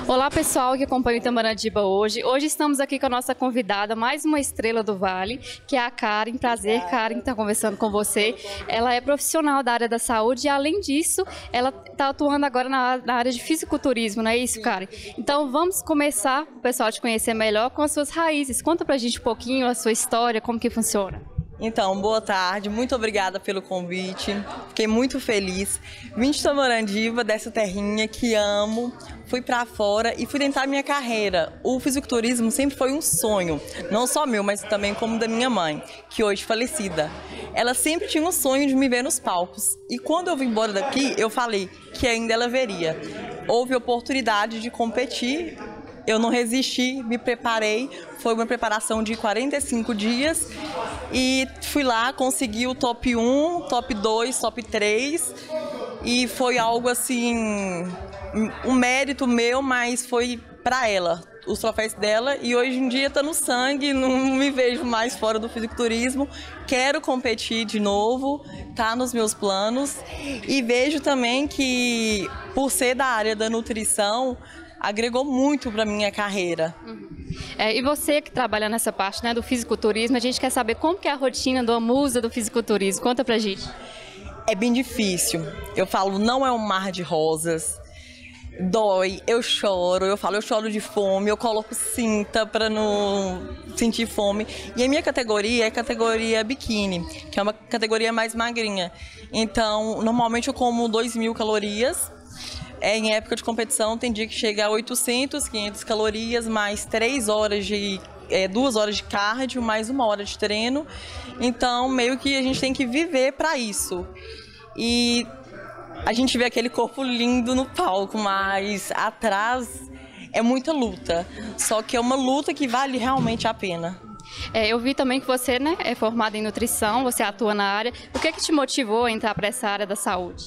Olá pessoal que acompanha o Itamaratiba hoje. Hoje estamos aqui com a nossa convidada, mais uma estrela do Vale, que é a Karen. Prazer, Karen, estar conversando com você. Ela é profissional da área da saúde e, além disso, ela está atuando agora na área de fisiculturismo, não é isso, Karen? Então vamos começar, o pessoal te conhecer melhor, com as suas raízes. Conta pra gente um pouquinho a sua história, como que funciona. Então, boa tarde, muito obrigada pelo convite, fiquei muito feliz. Vim de Itamaratiba, dessa terrinha que amo, fui pra fora e fui tentar minha carreira. O fisiculturismo sempre foi um sonho, não só meu, mas também como da minha mãe, que hoje é falecida. Ela sempre tinha um sonho de me ver nos palcos e quando eu vim embora daqui, eu falei que ainda ela veria. Houve oportunidade de competir. Eu não resisti, me preparei, foi uma preparação de 45 dias e fui lá, consegui o top 1, top 2, top 3 e foi algo assim, um mérito meu, mas foi para ela, os troféus dela, e hoje em dia está no sangue, não me vejo mais fora do fisiculturismo, quero competir de novo, tá nos meus planos e vejo também que por ser da área da nutrição, agregou muito para minha carreira. E você que trabalha nessa parte, né, do fisiculturismo, a gente quer saber como que é a rotina de uma musa do fisiculturismo. Conta pra gente. É bem difícil. Eu falo, não é um mar de rosas. Dói, eu choro, eu choro de fome, eu coloco cinta para não sentir fome. E a minha categoria é a categoria biquíni, que é uma categoria mais magrinha. Então, normalmente eu como 2.000 calorias. Em época de competição tem dia que chega a 800, 500 calorias, mais 2 horas de cardio, mais 1 hora de treino. Então, meio que a gente tem que viver para isso. E a gente vê aquele corpo lindo no palco, mas atrás é muita luta. Só que é uma luta que vale realmente a pena. Eu vi também que você, né, é formada em nutrição, você atua na área. O que te motivou a entrar para essa área da saúde?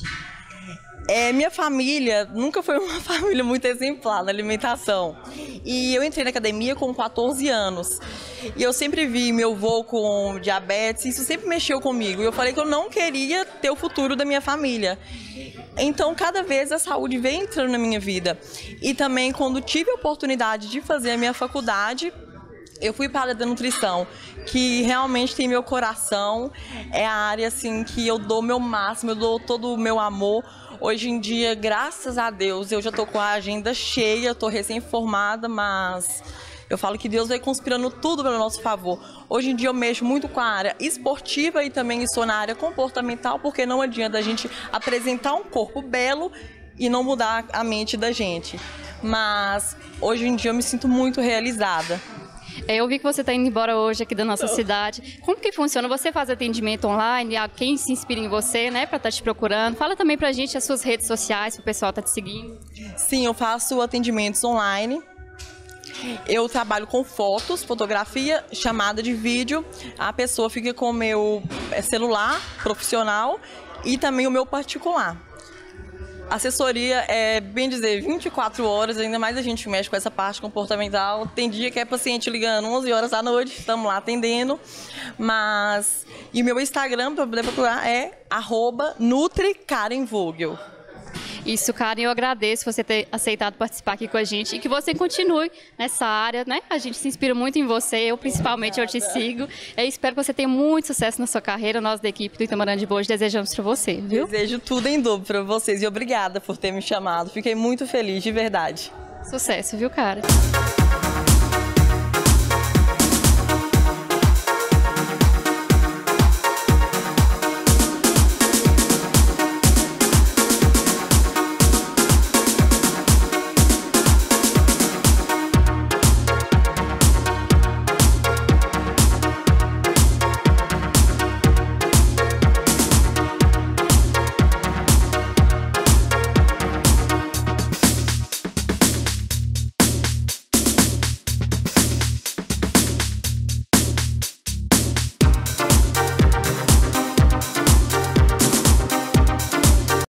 Minha família nunca foi uma família muito exemplar na alimentação. E eu entrei na academia com 14 anos. E eu sempre vi meu avô com diabetes, isso sempre mexeu comigo. E eu falei que eu não queria ter o futuro da minha família. Então, cada vez a saúde vem entrando na minha vida. E também, quando tive a oportunidade de fazer a minha faculdade, eu fui para a área da nutrição, que realmente tem meu coração. É a área assim, que eu dou meu máximo, eu dou todo o meu amor. Hoje em dia, graças a Deus, eu já estou com a agenda cheia, estou recém-formada, mas eu falo que Deus vai conspirando tudo pelo nosso favor. Hoje em dia eu mexo muito com a área esportiva e também estou na área comportamental, porque não adianta a gente apresentar um corpo belo e não mudar a mente da gente. Mas hoje em dia eu me sinto muito realizada. Eu vi que você está indo embora hoje aqui da nossa cidade. Como que funciona? Você faz atendimento online? Quem se inspira em você, né, para estar te procurando? Fala também pra gente as suas redes sociais, para o pessoal estar te seguindo. Sim, eu faço atendimentos online. Eu trabalho com fotos, fotografia, chamada de vídeo. A pessoa fica com o meu celular profissional e também o meu particular. Assessoria é, bem dizer, 24 horas, ainda mais a gente mexe com essa parte comportamental. Tem dia que é paciente ligando 11 horas da noite, estamos lá atendendo. Mas, e meu Instagram, para poder procurar, é @NutriKarenVogel. Isso, Karen, eu agradeço você ter aceitado participar aqui com a gente e que você continue nessa área, né? A gente se inspira muito em você, eu principalmente, eu te sigo. Eu espero que você tenha muito sucesso na sua carreira. Nós da equipe do Itamaratiba hoje desejamos para você, viu? Desejo tudo em dobro para vocês e obrigada por ter me chamado. Fiquei muito feliz, de verdade. Sucesso, viu, Karen?